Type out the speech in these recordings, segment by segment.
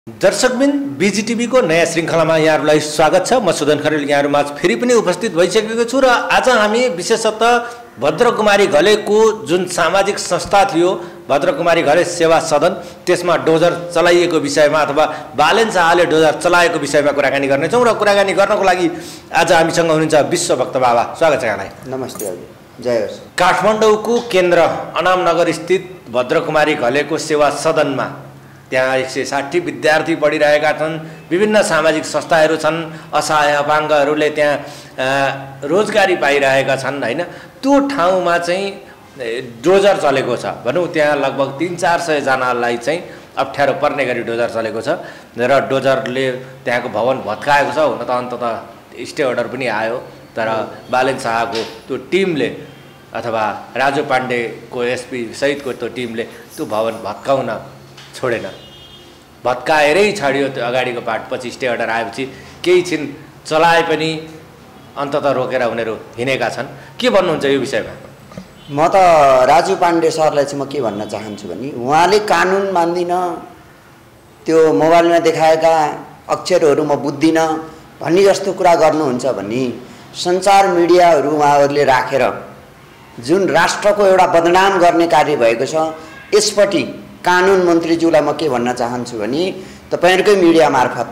दर्शकबिन बीजीटीवी को नयाँ श्रृङ्खलामा यहाँहरूलाई स्वागत छ। म सुदन खरेल यहाँहरूमाझ फेरि पनि उपस्थित भइसकेको छु र आज हामी विशेषतः भद्रकुमारी घलेको जुन सामाजिक संस्था थियो भद्रकुमारी घले सेवा सदन, त्यसमा डोजर चलाइएको विषयमा अथवा बालेन शाहले डोजर चलाएको विषयमा कुराकानी गर्नेछौँ र कुराकानी गर्नको लागि आज हामीसँग हुनुहुन्छ विश्वभक्त बाबा। स्वागत छ यहाँलाई। नमस्ते हजुर, जय होस्। काठमाडौँको केन्द्र अनामनगर स्थित भद्रकुमारी घलेको सेवा सदनमा त्यहाँ 160 विद्यार्थी पढिरहेका छन्। विभिन्न सामाजिक संस्थाहरू छन्, असहाय अपाङ्गहरूले त्यहाँ रोजगारी पाइरहेका छन् हैन। त्यो ठाउँमा चाहिँ डोजर चलेको छ भनौँ। त्यहाँ लगभग 300-400 जनालाई चाहिँ अप्ठ्यारो पर्ने गरी डोजर चलेको छ र डोजरले त्यहाँको भवन भत्काएको छ। हुन त अन्ततः स्टे अर्डर पनि आयो, तर बालेन शाहको त्यो टिमले अथवा राजु पाण्डेको एसपी सहितको त्यो टिमले त्यो भवन भत्काउन छोडेन, भत्काएरै छाड्यो। त्यो अगाडिको पार्ट पछि स्टे अर्डर आएपछि केही छिन चलाए पनि अन्ततः रोकेर उनीहरू हिँडेका छन्। के भन्नुहुन्छ यो विषयमा? म त राजु पाण्डे सरलाई चाहिँ म के भन्न चाहन्छु भने उहाँले कानुन मान्दिन, त्यो मोबाइलमा देखाएका अक्षरहरू म बुझ्दिन भन्ने जस्तो कुरा गर्नुहुन्छ भने सञ्चार मिडियाहरू उहाँहरूले राखेर जुन राष्ट्रको एउटा बदनाम गर्ने कार्य भएको छ, यसपट्टि कानुन मन्त्रीज्यूलाई म के भन्न चाहन्छु भने तपाईहरुकै मिडिया मार्फत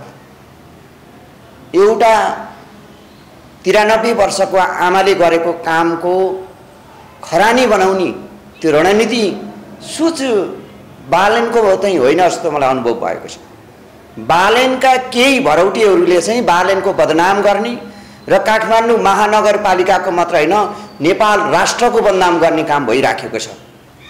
एउटा 93 वर्षको आमाले गरेको कामको खरानी बनाउने त्यो रणनीति सोच बालेनको चाहिँ होइन जस्तो मलाई अनुभव भएको छ। बालेनका केही भरौटीहरूले चाहिँ बालेनको बदनाम गर्ने र काठमाडौँ महानगरपालिकाको मात्र होइन नेपाल राष्ट्रको बदनाम गर्ने काम भइराखेको छ।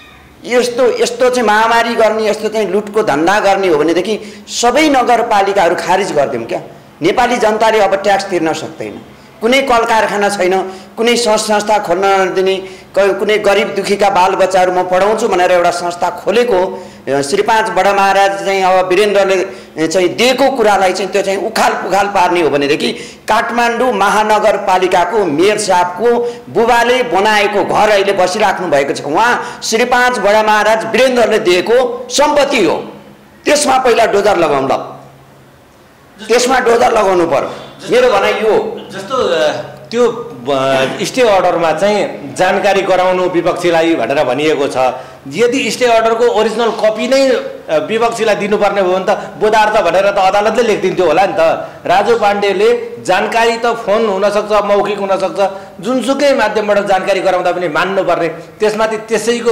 यस्तो चाहिँ महामारी गर्ने, यस्तो चाहिँ लुटको धन्दा गर्ने हो भनेदेखि सबै नगरपालिकाहरू खारिज गरिदिउँ क्या। नेपाली जनताले अब ट्याक्स तिर्न सक्दैन, कुनै कल कारखाना छैन, कुनै संस्था खोल्न नदिने, कुनै गरिब दुखीका बालबच्चाहरू म पढाउँछु भनेर एउटा संस्था खोलेको श्री 5 बडा महाराज चाहिँ अब वीरेन्द्रले चाहिँ दिएको कुरालाई चाहिँ त्यो चाहिँ उखाल पुखाल पार्ने हो भनेदेखि काठमाडौँ महानगरपालिकाको मेयर साहबको बुबाले बनाएको घर अहिले बसिराख्नु भएको छ, उहाँ श्री 5 बडा महाराज वीरेन्द्रले दिएको सम्पत्ति हो। त्यसमा पहिला डोजर लगाउँ, ल त्यसमा डोजर लगाउनु पर्यो। मेरो भनाइ यो जस्तो त्यो स्टे अर्डरमा चाहिँ जानकारी गराउनु विपक्षीलाई भनेर भनिएको छ। यदि स्टे अर्डरको ओरिजिनल कपी नै विपक्षीलाई दिनुपर्ने हो भने त बोधार्थ भनेर त अदालतले लेखिदिन्थ्यो होला नि त। राजु पाण्डेले जानकारी त फोन हुनसक्छ, मौखिक हुनसक्छ, जुनसुकै माध्यमबाट जानकारी गराउँदा पनि मान्नुपर्ने, त्यसमाथि त्यसैको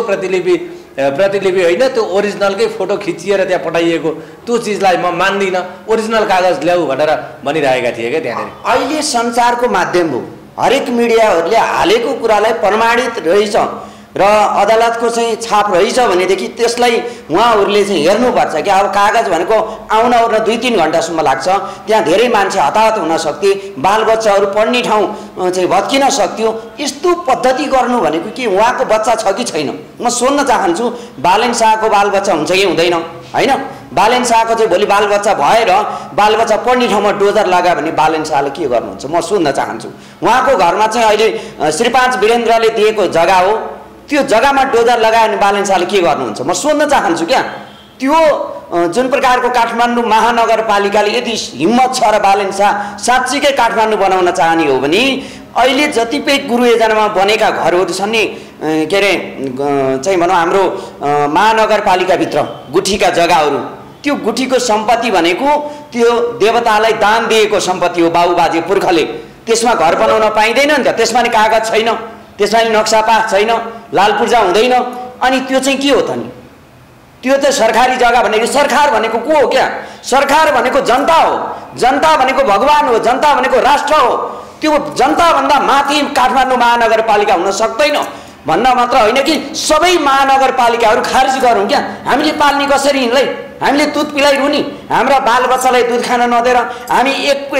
प्रतिलिपि होइन, त्यो ओरिजिनलकै फोटो खिचिएर त्यहाँ पठाइएको त्यो चिजलाई म मान्दिनँ, ओरिजिनल कागज ल्याऊ भनेर भनिरहेका थिए क्या त्यहाँनिर। अहिले सञ्चारको माध्यम हो, हरेक मिडियाहरूले हालेको कुरालाई प्रमाणित रहेछ र अदालतको चाहिँ छाप रहेछ भनेदेखि त्यसलाई उहाँहरूले चाहिँ हेर्नुपर्छ कि अब कागज भनेको आउन ओर्न 2-3 घण्टासम्म लाग्छ, त्यहाँ धेरै मान्छे हताहत हुन सक्थे, बालबच्चाहरू पढ्ने ठाउँ चाहिँ भत्किन सक्थ्यो। यस्तो पद्धति गर्नु भनेको कि उहाँको बच्चा छ कि छैन? म सोध्न चाहन्छु, बालेन शाहको बालबच्चा हुन्छ कि हुँदैन? होइन, बालेन शाहको चाहिँ भोलि बालबच्चा भएर बालबच्चा पढ्ने ठाउँमा डोजर लगायो भने बालेन शाहले के गर्नुहुन्छ म सोध्न चाहन्छु। उहाँको घरमा चाहिँ अहिले श्री 5 वीरेन्द्रले दिएको जग्गा हो, त्यो जग्गामा डोजर लगायो भने बालेन शाहले के गर्नुहुन्छ म सोध्न चाहन्छु क्या। त्यो जुन प्रकारको काठमाडौँ महानगरपालिकाले यदि हिम्मत छ र बालेन शाह साँच्चीकै काठमाडौँ बनाउन चाहने हो भने अहिले जतिपय गुरु योजनामा बनेका घरहरू छन् नि, के अरे चाहिँ भनौँ हाम्रो महानगरपालिकाभित्र गुठीका जग्गाहरू, त्यो गुठीको सम्पत्ति भनेको त्यो देवतालाई दान दिएको सम्पत्ति हो, बाबुबाजे पुर्खाले। त्यसमा घर बनाउन पाइँदैन नि त, त्यसमा नि कागज छैन, त्यसमा नि नक्सा पास छैन, लाल पूर्जा हुँदैन। अनि त्यो चाहिँ के हो त नि? त्यो त सरकारी जग्गा भनेको, सरकार भनेको को हो क्या? सरकार भनेको जनता हो, जनता भनेको भगवान हो, जनता भनेको राष्ट्र हो। त्यो जनताभन्दा माथि काठमाडौँ महानगरपालिका हुन सक्दैन भन्न मात्र होइन कि सबै महानगरपालिकाहरू खारिज गरौँ क्या। हामीले पाल्ने कसरी यिनलाई? हामीले दुध पिलाइरुनी, हाम्रा बालबच्चालाई दुध खान नदिएर हामी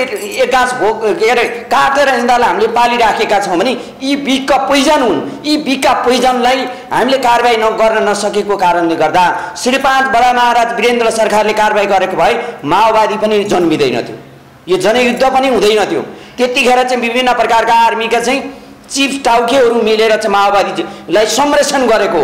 एक गाँस भोग के अरे काटेर हिँड्दालाई हामीले पालिराखेका छौँ भने यी बिगका पोइजन हुन्। यी बिगका पोइजनलाई हामीले कारबाही गर्न नसकेको कारणले गर्दा श्री 5 बडा महाराज वीरेन्द्र सरकारले कारबाही गरेको भए माओवादी पनि जन्मिँदैन थियो, यो जनयुद्ध पनि हुँदैन थियो। त्यतिखेर चाहिँ विभिन्न प्रकारका आर्मीका चाहिँ चिफ टाउकेहरू मिलेर चाहिँ माओवादीलाई संरक्षण गरेको हो।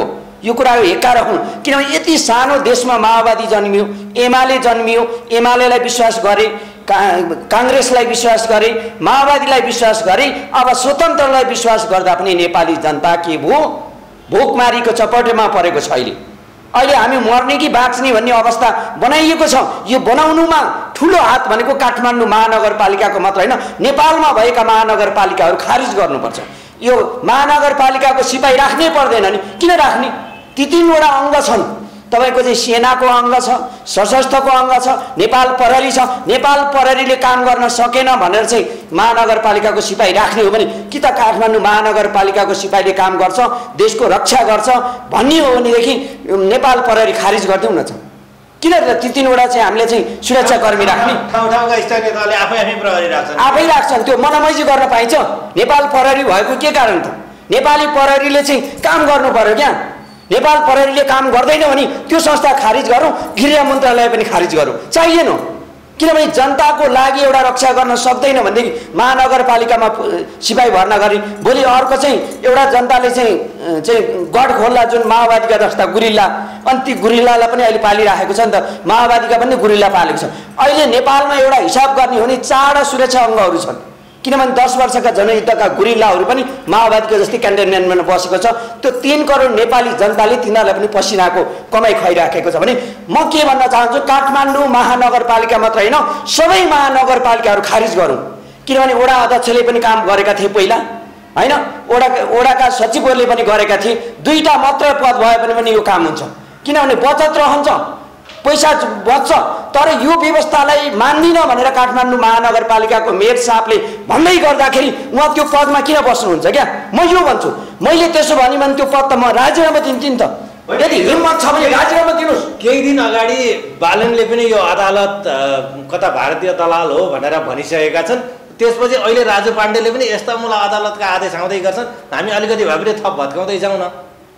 यो कुरा हेक्का राखौँ। किनभने यति सानो देशमा माओवादी जन्मियो, एमाले जन्मियो, एमालेलाई विश्वास गरे, काङ्ग्रेसलाई विश्वास गरे, माओवादीलाई विश्वास गरे, अब स्वतन्त्रलाई विश्वास गर्दा पनि नेपाली जनता के भयो? भोकमारीको चपेटमा परेको छ। अहिले हामी मर्ने कि बाँच्ने भन्ने अवस्था बनाइएको छ। यो बनाउनुमा ठुलो हात भनेको काठमाडौँ महानगरपालिकाको मात्र होइन, नेपालमा भएका महानगरपालिकाहरू खारिज गर्नुपर्छ। यो महानगरपालिकाको सिपाही राख्नै पर्दैन नि, किन राख्ने? ती 3वटा अङ्ग छन्। तपाईको चाहिँ सेनाको अङ्ग छ, सशस्त्रको अङ्ग छ, नेपाल प्रहरी छ। नेपाल प्रहरीले काम गर्न सकेन भनेर चाहिँ महानगरपालिकाको सिपाही राख्ने हो भने कि त काठमाडौँ महानगरपालिकाको सिपाहीले काम गर्छ, देशको रक्षा गर्छ भन्ने हो भनेदेखि नेपाल प्रहरी खारिज गरिदिउँ न त। किन ती 3वटा चाहिँ हामीले चाहिँ सुरक्षाकर्मी राख्ने? ठाउँ-ठाउँका स्थानीय तहले आफै प्रहरी राख्छन्, आफै राख्छन्। त्यो मनमैजी गर्न पाइन्छ? नेपाल प्रहरी भएको के कारण त? नेपाली प्रहरीले चाहिँ काम गर्नु पर्यो क्या। नेपाल प्रहरीले काम गर्दैन भने त्यो संस्था खारिज गरौँ, गृह मन्त्रालय पनि खारिज गरौँ, चाहिएन। किनभने जनताको लागि एउटा रक्षा गर्न सक्दैन भनेदेखि महानगरपालिकामा सिपाही भर्ना गरी भोलि अर्को चाहिँ एउटा जनताले चाहिँ गढ खोल्ला, जुन माओवादीका जस्ता गुरिल्ला, अनि ती गुरिल्लालाई पनि अहिले पालिराखेको छ नि त। माओवादीका पनि गुरिल्ला पालेको छ। अहिले नेपालमा एउटा हिसाब गर्ने हो भने 4 सुरक्षा अङ्गहरू छन्। किनभने 10 वर्षका जनयुद्धका गुरिल्लाहरू पनि माओवादीको जस्तै क्यान्टनमेन्टमा बसेको छ। त्यो 3 करोड नेपाली जनताले तिनीहरूलाई पनि पसिनाको कमाइ खुवाइराखेको छ भने म के भन्न चाहन्छु, काठमाडौँ महानगरपालिका मात्र होइन, सबै महानगरपालिकाहरू खारिज गरौँ। किनभने वडा अध्यक्षले पनि काम गरेका थिए पहिला, होइन? वडाका सचिवहरूले पनि गरेका थिए। 2टा मात्र पद भए पनि यो काम हुन्छ। किनभने बचत रहन्छ, पैसा बच्छ। तर यो व्यवस्थालाई मान्दिन भनेर काठमाडौँ महानगरपालिकाको मेयर साहबले भन्दै गर्दाखेरि उहाँ त्यो पदमा किन बस्नुहुन्छ क्या? म यो भन्छु, मैले त्यसो भने त्यो पद त म राजीनामा दिन्छु नि त। यदि हिम्मत छ भने राजीनामा दिनुहोस्। केही दिन अगाडि बालनले पनि यो अदालत कता भारतीय दलाल हो भनेर भनिसकेका छन्। त्यसपछि अहिले राजु पाण्डेले पनि यस्ता मूल अदालतका आदेश आउँदै गर्छन्, हामी अलिकति भए पनि थप भत्काउँदै जाउँ न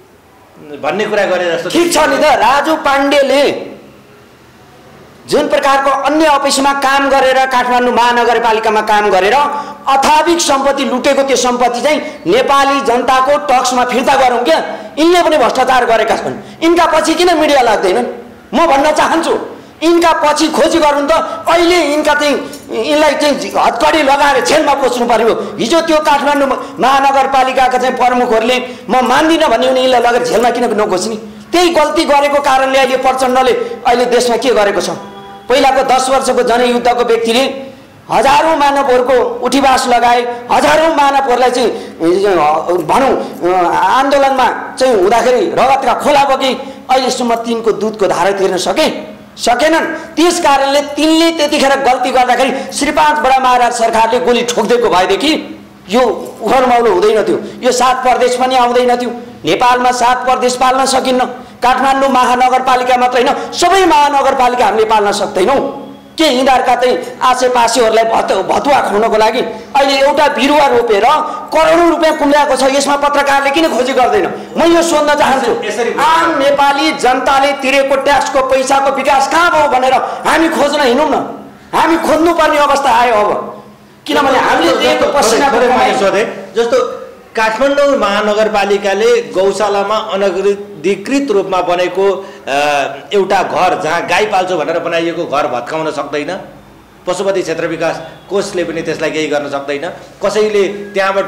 भन्ने कुरा गरे जस्तो। ठिक छ नि त। राजु पाण्डेले जुन प्रकारको अन्य अफिसमा काम गरेर काठमाडौँ महानगरपालिकामा काम गरेर अथाविक सम्पत्ति लुटेको त्यो सम्पत्ति चाहिँ नेपाली जनताको टक्समा फिर्ता गरौँ क्या। यिनले पनि भ्रष्टाचार गरेका छन्। यिनका पछि किन मिडिया लाग्दैनन्? म भन्न चाहन्छु, यिनका पछि खोजी गरौँ त। अहिले यिनका चाहिँ यिनलाई चाहिँ हतकडी लगाएर जेलमा पस्नु पर्यो। हिजो त्यो काठमाडौँ महानगरपालिकाका चाहिँ प्रमुखहरूले म मान्दिनँ भन्यो भने यिनलाई लगेर जेलमा किन नगोस्ने? त्यही गल्ती गरेको कारणले अहिले प्रचण्डले अहिले देशमा के गरेको छ? पहिलाको 10 वर्षको जनयुद्धको व्यक्तिले हजारौं मानवहरूको उठीवास लगाए, हजारौं मानवहरूलाई चाहिँ भनौँ आन्दोलनमा चाहिँ हुँदाखेरि रगतका खोला बगे। अहिलेसम्म तिनको दुधको धारा तिर्न सकेनन्। त्यस कारणले तिनले त्यतिखेर गल्ती गर्दाखेरि श्री 5 बडा महाराज सरकारले गोली ठोक्दिएको भएदेखि यो उखरमौलो हुँदैन थियो। यो 7 प्रदेश पनि आउँदैन थियो। नेपालमा 7 प्रदेश पाल्न सकिन्न। काठमाडौँ महानगरपालिका मात्र होइन, सबै महानगरपालिका हामीले पाल्न सक्दैनौँ। के यिनीहरूका चाहिँ आसेपासेहरूलाई भतुवा खुवाउनको लागि अहिले एउटा बिरुवा रोपेर करोडौं रुपियाँ कुम्ल्याएको छ। यसमा पत्रकारले किन खोजी गर्दैन? म यो सोध्न चाहन्छु, आम नेपाली जनताले तिरेको ट्याक्सको पैसाको विकास कहाँ भयो भनेर हामी खोज्न हिँडौँ न। हामी खोज्नुपर्ने अवस्था आयो अब। किनभने हामीले दिएको पसिनाको कमाइ जस्तो काठमाडौँ महानगरपालिकाले गौशालामा अनधिकृत रूपमा बनेको एउटा घर जहाँ गाई पाल्छु भनेर बनाइएको घर भत्काउन सक्दैन। पशुपति क्षेत्र विकास कोषले पनि त्यसलाई केही गर्न सक्दैन। कसैले त्यहाँबाट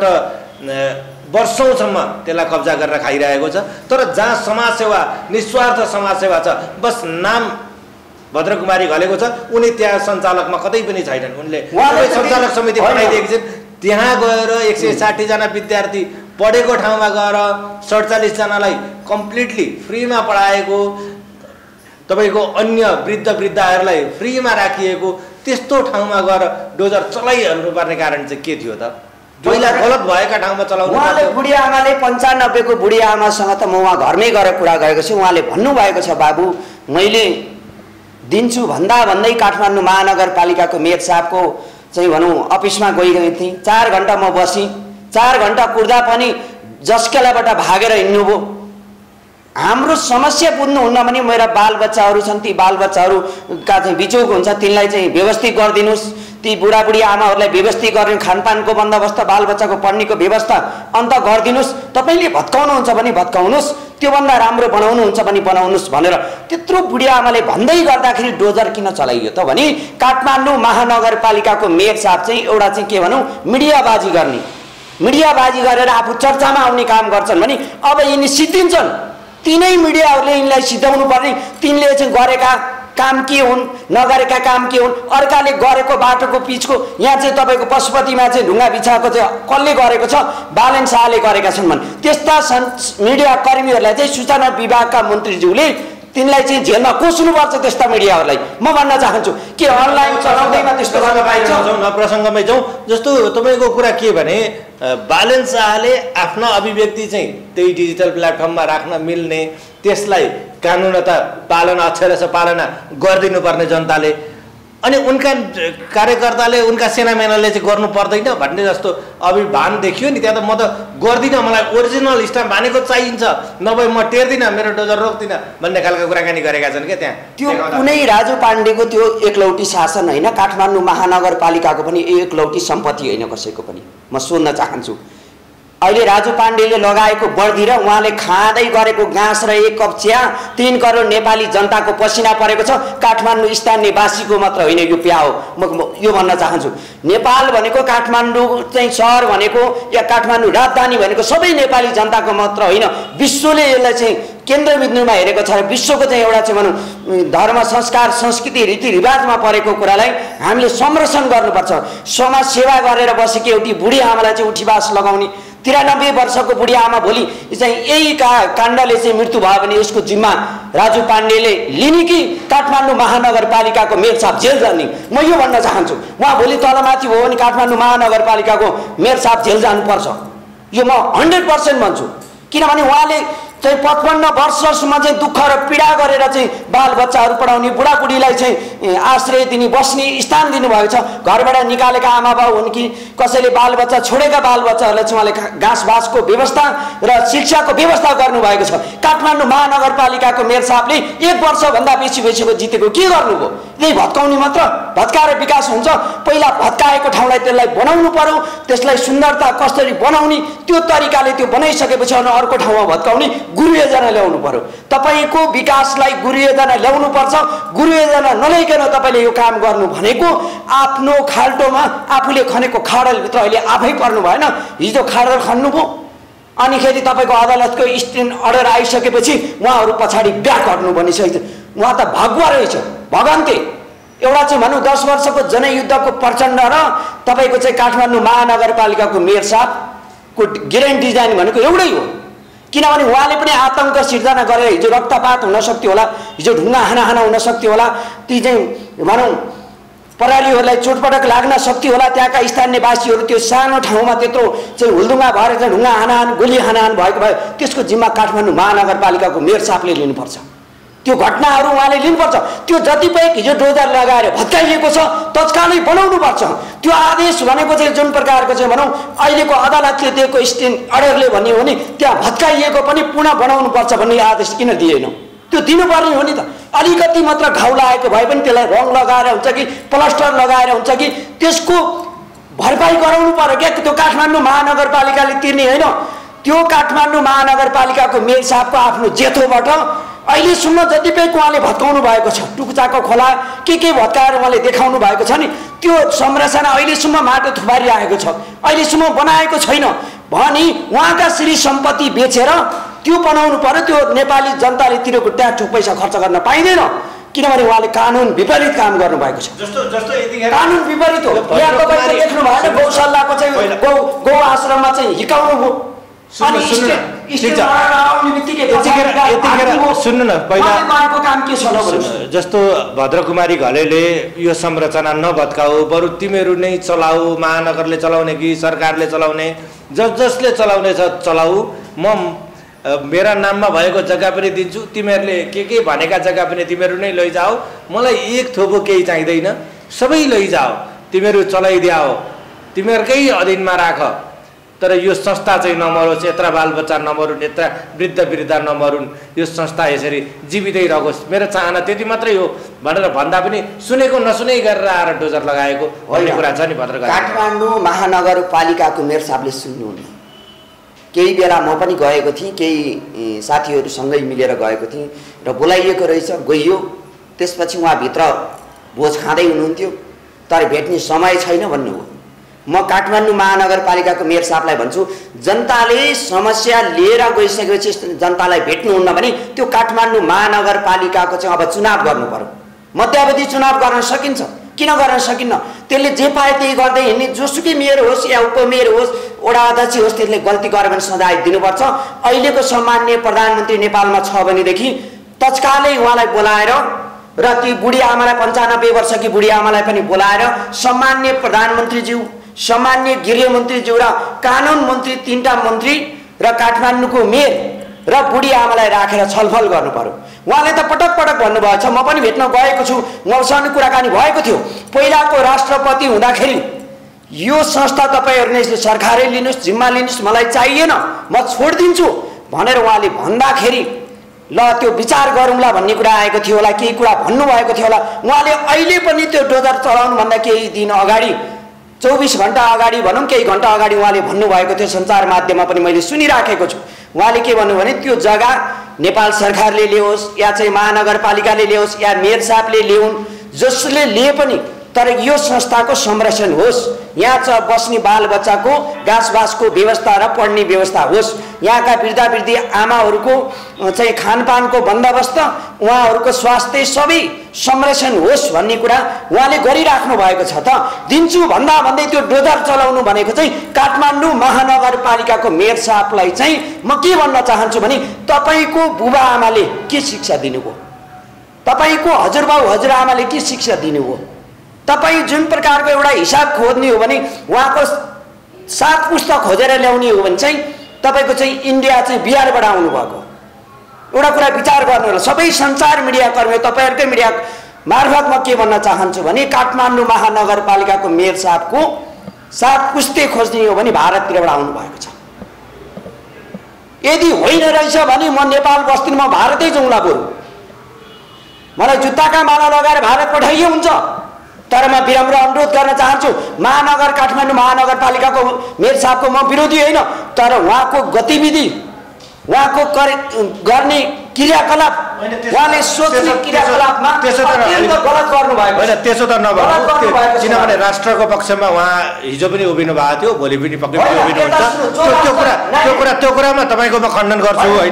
वर्षौंसम्म त्यसलाई कब्जा गरेर खाइरहेको छ। तर जहाँ समाजसेवा, निस्वार्थ समाजसेवा छ, बस नाम भद्रकुमारी घलेको छ, उनी त्यहाँ सञ्चालकमा कतै पनि छैनन्। उनले सञ्चालक समिति बनाइदिएकी छिन्। त्यहाँ गएर 160 जना विद्यार्थी पढेको ठाउँमा गएर 47 जनालाई कम्प्लिटली फ्रीमा पढाएको, तपाईको अन्य वृद्धहरूलाई फ्रीमा राखिएको त्यस्तो ठाउँमा गएर डोजर चलाइहाल्नु पर्ने कारण चाहिँ के थियो त? पहिला गलत भएका ठाउँमा चलाउनु। उहाँले बुढी आमाले 95 को बुढी आमासँग त म उहाँ घरमै गएर कुरा गरेको छु। उहाँले भन्नुभएको छ, बाबु मैले दिन्छु भन्दै काठमाडौँ महानगरपालिकाको मेयर साहबको चाहिँ भनौँ अफिसमा गइरहेको थिएँ। 4 घण्टा म बसी, 4 घण्टा कुर्दा पनि जस्केलाबाट भागेर हिँड्नुभयो। हाम्रो समस्या बुझ्नुहुन्न भने मेरा बालबच्चाहरू छन्, ती बालबच्चाहरूका चाहिँ बिचौक हुन्छ, तिनलाई चाहिँ व्यवस्थित गरिदिनुहोस्। ती ती बुढाबुढी आमाहरूलाई व्यवस्थित गर्ने खानपानको बन्दोबस्त बालबच्चाको पढ्नेको व्यवस्था अन्त गरिदिनुहोस्। तपाईँले भत्काउनुहुन्छ भने भत्काउनुहोस्, त्योभन्दा राम्रो बनाउनुहुन्छ भने बनाउनुहोस् भनेर त्यत्रो बुढी आमाले भन्दै गर्दाखेरि डोजर किन चलाइयो त भने काठमाडौँ महानगरपालिकाको मेयर साहब चाहिँ एउटा चाहिँ के भनौँ मिडियाबाजी गर्ने, मिडियाबाजी गरेर आफू चर्चामा आउने काम गर्छन् भने अब यिनी सिद्धिन्छन्। तिनै मिडियाहरूले यिनलाई सिद्धाउनु पर्ने, तिनले चाहिँ गरेका काम के हुन् नगरेका काम के हुन्, अर्काले गरेको बाटोको पिचको यहाँ चाहिँ तपाईँको पशुपतिमा चाहिँ ढुङ्गा बिछाएको चाहिँ कसले गरेको छ बालन शाहले गरेका छन् भने त्यस्ता मिडिया कर्मीहरूलाई चाहिँ सूचना विभागका मन्त्रीज्यूले तिनलाई चाहिँ जेलमा कोस्नुपर्छ त्यस्ता मिडियाहरूलाई। म भन्न चाहन्छु के अनलाइन चलाउँदैमा त्यस्तो गर्न पाइन्छ? प्रसङ्गमै जाउँ। जस्तो तपाईँको कुरा के भने बालन शाहले आफ्ना अभिव्यक्ति चाहिँ त्यही डिजिटल प्लेटफर्ममा राख्न मिल्ने, त्यसलाई कानुनता पालना अक्षरश पालना गरिदिनुपर्ने जनताले, अनि उनका कार्यकर्ताले उनका सेनामेनाले चाहिँ गर्नु पर्दैन भन्ने जस्तो अभिभान देखियो नि। त्यहाँ त म त गर्दिनँ, मलाई ओरिजिनल स्ट्याम्प भनेको चाहिन्छ, नभए म टेर्दिनँ, मेरो डोजर रोक्दिनँ भन्ने खालको कुराकानी गरेका छन् क्या। त्यहाँ त्यो कुनै राजु पाण्डेको त्यो एकलौटी शासन होइन, काठमाडौँ महानगरपालिकाको पनि एकलौटी सम्पत्ति होइन कसैको पनि। म सोध्न चाहन्छु अहिले राजु पाण्डेले लगाएको बर्दी र उहाँले खाँदै गरेको घाँस र एक कप चिया 3 करोड नेपाली जनताको पसिना परेको छ। काठमाडौँ स्थानीयवासीको मात्र होइन यो प्या हो। म यो भन्न चाहन्छु नेपाल भनेको काठमाडौँ चाहिँ सहर भनेको या काठमाडौँ राजधानी भनेको सबै नेपाली जनताको मात्र होइन, विश्वले यसलाई चाहिँ केन्द्रबिन्दुमा हेरेको छ। विश्वको चाहिँ एउटा चाहिँ भनौँ धर्म संस्कार संस्कृति रीतिरिवाजमा परेको कुरालाई हामीले संरक्षण गर्नुपर्छ। समाज सेवा गरेर बसेकी एउटी बुढी आमालाई चाहिँ उठीवास लगाउने, 93 वर्षको बुढी आमा भोलि चाहिँ यही काण्डले चाहिँ मृत्यु भयो भने यसको जिम्मा राजु पाण्डेले लिने कि काठमाडौँ महानगरपालिकाको मेयर साहब जेल जाने? म यो भन्न चाहन्छु। उहाँ भोलि तलमाथि भयो भने काठमाडौँ महानगरपालिकाको मेयर साहब जेल जानुपर्छ, यो म 100% भन्छु। किनभने उहाँले चाहिँ 55 वर्षसम्म चाहिँ दुःख र पीडा गरेर चाहिँ बालबच्चाहरू पढाउने, बुढाबुढीलाई चाहिँ आश्रय दिने, बस्ने स्थान दिनुभएको छ। घरबाट निकालेका आमा बाउ हुन् कि कसैले बालबच्चा छोडेका बालबच्चाहरूलाई चाहिँ उहाँले घाँस बाँसको व्यवस्था र शिक्षाको व्यवस्था गर्नुभएको छ। काठमाडौँ महानगरपालिकाको मेयर साहबले 1 वर्षभन्दा बेसी जितेको के गर्नुभयो? यही भत्काउने मात्र? भत्काएर विकास हुन्छ? पहिला भत्काएको ठाउँलाई त्यसलाई बनाउनु पर्यो, त्यसलाई सुन्दरता कसरी बनाउने त्यो तरिकाले त्यो बनाइसकेपछि अर्को ठाउँमा भत्काउने गुरु योजना ल्याउनु पर्यो। तपाईँको विकासलाई गुरु योजना ल्याउनु पर्छ। गुरु योजना नल्याइकन तपाईँले यो काम गर्नु भनेको आफ्नो खाल्टोमा आफूले खनेको खाडलभित्र अहिले आफै पर्नु भएन। हिजो खाडल खन्नुभयो, अनिखेरि तपाईँको अदालतको स्ट्यान्ड अर्डर आइसकेपछि उहाँहरू पछाडि ब्याक हट्नु भनिसकेको छ। उहाँ त भगवा रहेछ, भगन्ते। एउटा चाहिँ भनौँ 10 वर्षको जनयुद्धको प्रचण्ड र तपाईँको चाहिँ काठमाडौँ महानगरपालिकाको मेयर साहबको ग्रान्ड डिजाइन भनेको एउटै हो। किनभने उहाँले पनि आतङ्क सिर्जना गरेर हिजो रक्तपात हुन सक्थ्यो होला, हिजो ढुङ्गा हानाहाना हुन सक्थ्यो होला, ती चाहिँ भनौँ परालीहरूलाई चोटपटक लाग्न सक्थ्यो होला। त्यहाँका स्थानीयवासीहरू त्यो सानो ठाउँमा त्यत्रो चाहिँ हुलदुङ्गा भएर चाहिँ ढुङ्गा हानाहान गोली हानाहान भएको भए त्यसको जिम्मा काठमाडौँ महानगरपालिकाको मेयर साहबले लिनुपर्छ। त्यो घटनाहरू उहाँले लिनुपर्छ। त्यो जतिपय हिजो डोजर लगाएर भत्काइएको छ तत्कालै बनाउनुपर्छ। त्यो आदेश भनेको चाहिँ जुन प्रकारको चाहिँ भनौँ अहिलेको अदालतले दिएको स्ट्यान्ड अर्डरले भन्यो भने त्यहाँ भत्काइएको पनि पुनः बनाउनुपर्छ भन्ने आदेश किन दिएन? त्यो दिनुपर्ने हो नि त। अलिकति मात्र घाउ लागेको भए पनि त्यसलाई रङ लगाएर हुन्छ कि प्लास्टर लगाएर हुन्छ कि त्यसको भरपाई गराउनु पर्यो क्या। त्यो काठमाडौँ महानगरपालिकाले तिर्ने होइन, त्यो काठमाडौँ महानगरपालिकाको मेयर साहबको आफ्नो जेठोबाट अहिलेसम्म जतिपयको उहाँले भत्काउनु भएको छ, टुक्चाको खोला के भत्काएर उहाँले देखाउनु भएको छ नि, त्यो संरचना अहिलेसम्म माटो थुपारिरहेको छ, अहिलेसम्म बनाएको छैन भनी उहाँका श्री सम्पत्ति बेचेर त्यो बनाउनु पर्यो। त्यो नेपाली जनताले तिरेको ट्याक्स पैसा खर्च गर्न पाइँदैन, किनभने उहाँले कानुन विपरीत काम गर्नुभएको छ। जस्तो यतिखेर कानुन विपरीत हो। यहाँ तपाईँले देख्नु भएन गौशालाको चाहिँ गौ आश्रममा चाहिँ हिकाउनु भयो। सुन्नु न, पहिला जस्तो भद्रकुमारी घलेले यो संरचना नभत्काऊ, बरु तिमीहरू नै चलाऊ, महानगरले चलाउने कि सरकारले चलाउने, जसले चलाउने छ चलाऊ, म मेरा नाममा भएको जग्गा पनि दिन्छु, तिमीहरूले के भनेका जग्गा पनि तिमीहरू नै लैजाऊ, मलाई एक थोपो केही चाहिँदैन, सबै लैजाऊ, तिमीहरू चलाइदिया हो, तिमीहरूकै अधीनमा राख तर यो संस्था चाहिँ नमरोस्, यत्रा बालबच्चा नमरुन्, यत्रा वृद्ध वृद्धा नमरुन्, यो संस्था यसरी जीवितै रहोस्, मेरो चाहना त्यति मात्रै हो भनेर भन्दा पनि सुनेको नसुनै गरेर आएर डोजर लगाएको भन्ने कुरा छ नि भद्रकाली। काठमाडौँ महानगरपालिकाको मेयर साहबले सुन्नुहुन्न। केही बेला म पनि गएको थिएँ, केही साथीहरूसँगै मिलेर गएको थिएँ र बोलाइएको रहेछ, गइयो। त्यसपछि उहाँभित्र भोज खाँदै हुनुहुन्थ्यो, तर भेट्ने समय छैन भन्नु हो। म काठमाडौँ महानगरपालिकाको मेयर साहबलाई भन्छु, जनताले समस्या लिएर गइसकेपछि जनतालाई भेट्नुहुन्न भने त्यो काठमाडौँ महानगरपालिकाको चाहिँ अब चुनाव गर्नु पर्यो। मध्यावधि चुनाव गर्न सकिन्छ, किन गर्न सकिन्न? त्यसले जे पाए त्यही गर्दै हिँड्ने, जोसुकै मेयर होस् या उपमेयर होस्, वडा अध्यक्ष होस्, त्यसले गल्ती गर्यो भने सजाय दिनुपर्छ। अहिलेको सम्माननीय प्रधानमन्त्री नेपालमा छ भनेदेखि तत्कालै उहाँलाई बोलाएर र ती बुढी आमालाई 95 वर्षकी बुढी आमालाई पनि बोलाएर सम्माननीय प्रधानमन्त्रीज्यू, सम्माननीय गृहमन्त्रीज्यू र कानुन मन्त्री, 3टा मन्त्री र काठमाडौँको मेयर र बुढी आमालाई राखेर छलफल गर्नु पर्यो। उहाँले त पटक पटक भन्नुभएको छ, म पनि भेट्न गएको छु, उहाँसँग कुराकानी भएको थियो। पहिलाको राष्ट्रपति हुँदाखेरि यो संस्था तपाईँहरूले सरकारै लिनुहोस्, जिम्मा लिनुहोस्, मलाई चाहिएन, म छोडिदिन्छु भनेर उहाँले भन्दाखेरि ल त्यो विचार गरौँला भन्ने कुरा आएको थियो होला, केही कुरा भन्नुभएको थियो होला। उहाँले अहिले पनि त्यो डोजर चलाउनुभन्दा केही दिन अगाडि, 24 घण्टा अगाडि भनौँ, केही घण्टा अगाडि उहाँले भन्नुभएको थियो, सञ्चार माध्यममा पनि मैले सुनिराखेको छु। उहाँले के भन्नु भने त्यो जग्गा नेपाल सरकारले ल्याओस् या चाहिँ महानगरपालिकाले ल्याओस् या मेयर साहबले ल्याउन्, जसले लिए पनि तर यो संस्थाको संरक्षण होस्, यहाँ बस्ने बालबच्चाको घाँसबासको व्यवस्था र पढ्ने व्यवस्था होस्, यहाँका वृद्धावृद्धी आमाहरूको चाहिँ खानपानको बन्दोबस्त, उहाँहरूको स्वास्थ्य सबै संरक्षण होस् भन्ने कुरा उहाँले गरिराख्नु भएको छ। त दिन्छु भन्दा भन्दै त्यो डोजर चलाउनु भनेको चाहिँ काठमाडौँ महानगरपालिकाको मेयर साहबलाई चाहिँ म के भन्न चाहन्छु भने तपाईँको बुबा आमाले के शिक्षा दिनुभयो, तपाईँको हजुरबाउ हजुरआमाले के शिक्षा दिनुभयो? तपाईँ जुन प्रकारको एउटा हिसाब खोज्ने हो भने उहाँको 7 पुस्तक खोजेर ल्याउने हो भने चाहिँ तपाईँको चाहिँ इन्डिया चाहिँ बिहारबाट आउनु भएको। एउटा कुरा विचार गर्नु होला सबै सञ्चार मिडियाकर्मी, तपाईँहरूकै मिडिया मार्फत म के भन्न चाहन्छु भने काठमाडौँ महानगरपालिकाको मेयर साहबको 7 पुस्ते खोज्ने हो भने भारततिरबाट आउनु भएको छ। यदि होइन रहेछ भने म नेपाल बस्दिनँ, म भारतै जाउँला बरु। मलाई जुत्ताका माला लगाएर भारत पठाइए हुन्छ, तर म विनम्र अनुरोध गर्न चाहन्छु, काठमाडौँ महानगरपालिकाको मेयर साहबको म विरोधी होइन, तर उहाँको गतिविधि, उहाँको गर्ने क्रियाकलाप, उहाँले सोच्ने क्रियाकलापमा अत्यन्त गलत गर्नुभएको होइन। त्यसो त नभएको, किनभने राष्ट्रको पक्षमा उहाँ हिजो पनि उभिनु भएको थियो, भोलि पनि पक्कै पनि उभिनुहुन्छ। त्यो कुरामा तपाईँको म खण्डन गर्छु होइन।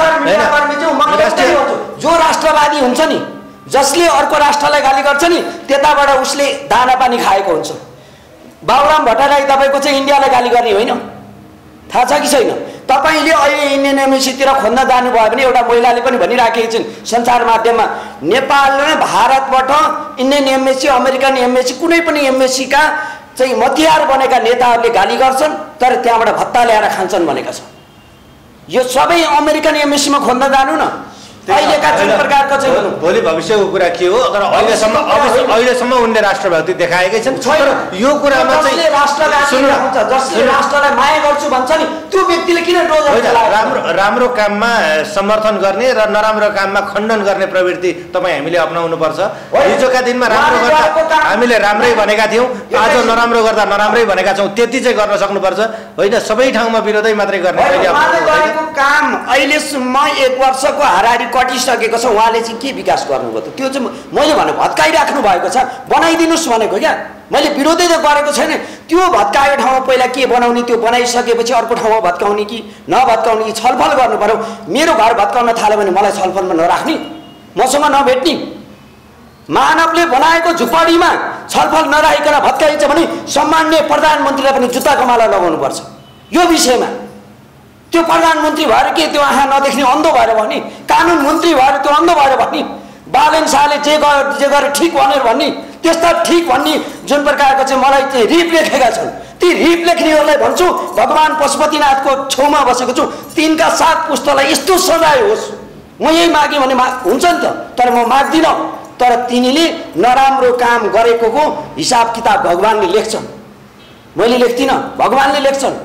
जो राष्ट्रवादी हुन्छ नि, जसले अर्को राष्ट्रलाई गाली गर्छ नि, त्यताबाट उसले दाना पानी खाएको हुन्छ। बाबुराम भट्टराई तपाईँको चाहिँ इन्डियालाई गाली गर्ने होइन, थाहा छ कि छैन? तपाईँले अहिले इन्डियन एम्बेसीतिर खोज्न जानुभयो भने एउटा महिलाले पनि भनिराखेकी छिन् सञ्चार माध्यममा, नेपाल र भारतबाट इन्डियन एम्बेसी, अमेरिकन एम्बेसी, कुनै पनि एम्बेसीका चाहिँ मतियार बनेका नेताहरूले गाली गर्छन्, तर त्यहाँबाट भत्ता ल्याएर खान्छन् भनेका छ। यो सबै अमेरिकन एम्बेसीमा खोज्न जानु न। अहिलेका जुन प्रकारको चाहिँ भोलि भविष्यको कुरा के हो, अगर अहिलेसम्म उनले राष्ट्रभक्ति देखाएकै छन्, तर यो कुरामा चाहिँ जसले राष्ट्रलाई माया गर्छु भन्छ नि, त्यो व्यक्तिले किन राम्रो काममा समर्थन गर्ने र नराम्रो काममा खण्डन गर्ने प्रवृत्ति तपाईँ हामीले अपनाउनु पर्छ। हिजोका दिनमा राम्रो गर्दा हामीले राम्रै भनेका थियौँ, आज नराम्रो गर्दा नराम्रै भनेका छौँ, त्यति चाहिँ गर्न सक्नुपर्छ होइन। सबै ठाउँमा विरोधै मात्रै गर्ने काम अहिलेसम्म 1 वर्षको हाराहारी कटिसकेको छ। उहाँले चाहिँ के विकास गर्नुभयो त? त्यो चाहिँ मैले भने भत्काइराख्नु भएको छ, बनाइदिनुहोस् भनेको क्या। मैले विरोधै त गरेको छैन। त्यो भत्काएको ठाउँमा पहिला के बनाउने, त्यो बनाइसकेपछि अर्को ठाउँमा भत्काउने कि नभत्काउने कि छलफल गर्नु पर्यो। मेरो घर भत्काउन थाल्यो भने मलाई छलफलमा नराख्ने, मसँग नभेट्ने। मानवले बनाएको झुपडीमा छलफल नराखिकन भत्काइन्छ भने सम्माननीय प्रधानमन्त्रीलाई पनि जुत्ताको माला लगाउनुपर्छ यो विषयमा। त्यो प्रधानमन्त्री भएर के त्यो आँखा नदेख्ने अन्धो भएर भने, कानुन मन्त्री भएर त्यो अन्धो भएर भने, बालेन शाहले जे गरे ठिक भनेर भन्ने, त्यस्ता ठिक भन्ने जुन प्रकारको चाहिँ मलाई चाहिँ रिप लेखेका छन्, ती रिप लेख्नेहरूलाई भन्छु भगवान् पशुपतिनाथको छेउमा बसेको छु, तिनका 7 पुस्तालाई यस्तो सजाय होस्। म यही मागेँ भने हुन्छ नि त, तर म माग्दिनँ। तर तिनीले नराम्रो काम गरेको हिसाब किताब भगवान्ले लेख्छन्, मैले लेख्दिनँ, भगवान्ले लेख्छन्।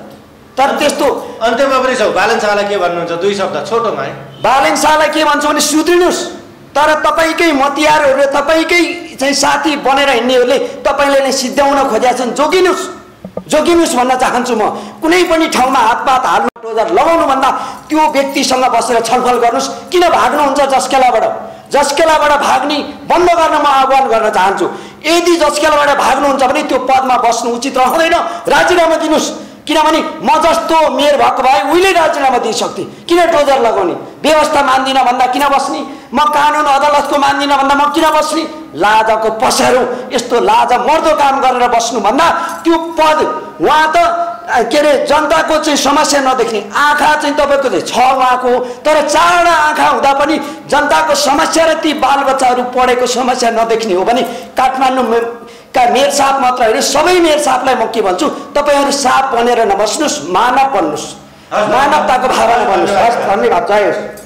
तर त्यस्तो अन्त्यमा पनि छौ बालन शाहलाई के भन्नुहुन्छ 2 शब्द छोटोमा है बालन शाहलाई के भन्छ भने सुध्रिनुस् तर तपाईकै मतियारहरुले तपाईकै चाहिँ साथी बनेर हिँड्नेहरुले तपाईले नै सिद्ध्याउन खोजेका छन् जोगिनुस् भन्न चाहन्छु म कुनै पनि ठाउँमा हातपात हाल्नु डोजर लगाउनु भन्दा त्यो व्यक्तिसँग बसेर छलफल गर्नुस् किन भाग्नुहुन्छ जस्केलाबाट भाग्ने बन्द गर्न म आह्वान गर्न चाहन्छु यदि जस्केलाबाट भाग्नुहुन्छ भने त्यो पदमा बस्नु उचित रहँदैन राजीनामा दिनुस् किनभने म जस्तो मेयर भएको भए उहिले राजीनामा दिइसक्थे किन डोजर लगाउने व्यवस्था मान्दिन भन्दा किन बस्ने म कानुन अदालतको मान्दिन भन्दा म किन बस्ने लाजको पसारो यस्तो लाजा मर्दो काम गरेर बस्नु भन्दा त्यो पद उहाँ त के अरे जनताको चाहिँ समस्या नदेख्ने आँखा चाहिँ तपाईँको चाहिँ छ उहाँको तर 4वटा आँखा हुँदा पनि जनताको समस्या र ती बालबच्चाहरू पढेको समस्या नदेख्ने हो भने काठमाडौँका मेयर साहब मात्र होइन सबै मेयर साहबलाई म के भन्छु तपाईँहरू साहब बनेर नबस्नुहोस् मानव बन्नुहोस् मानवताको भावना बन्नुहोस्। धन्यवाद। जय होस्।